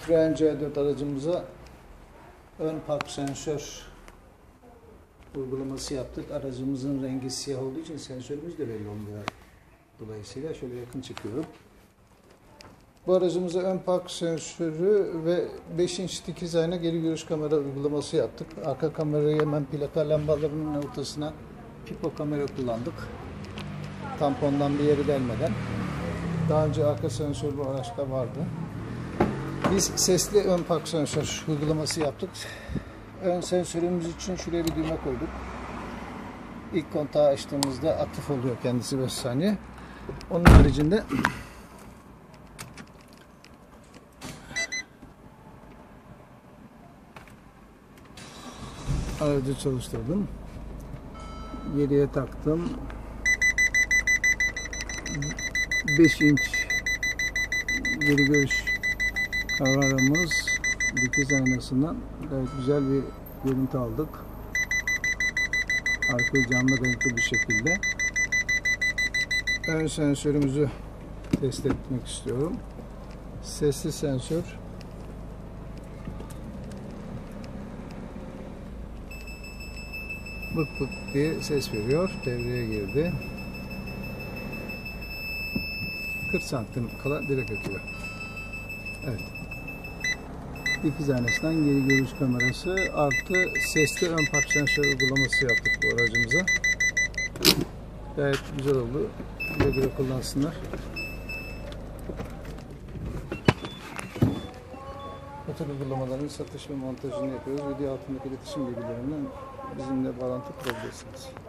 Citroen C4 aracımıza ön park sensör uygulaması yaptık. Aracımızın rengi siyah olduğu için sensörümüz de belli olmuyor. Dolayısıyla şöyle yakın çekiyorum. Bu aracımıza ön park sensörü ve 5 inç dikiz ayna geri görüş kamera uygulaması yaptık. Arka kamerayı hemen plaka lambalarının ortasına pipo kamera kullandık. Tampondan bir yeri delmeden. Daha önce arka sensör bu araçta vardı. Biz sesli ön park sensör uygulaması yaptık. Ön sensörümüz için şuraya bir düğme koyduk. İlk kontağı açtığımızda aktif oluyor kendisi 5 saniye. Onun haricinde aracı çalıştırdım. Geriye taktım. 5 inç geri görüş kameramız dikiz aynasından gayet güzel bir görüntü aldık. Arkayı canlı renkli bir şekilde. Ön sensörümüzü test etmek istiyorum. Sesli sensör. Bık bık diye ses veriyor. Devreye girdi. 40 santim kala direkt ötüyor. Evet. Dikiz aynasından geri görüş kamerası artı sesli ön park sensör uygulaması yaptık bu aracımıza. Gayet güzel oldu. Güle güle kullansınlar. Bu tür uygulamaların satış ve montajını yapıyoruz. Video altındaki iletişim bilgilerinden bizimle bağlantı kurabilirsiniz.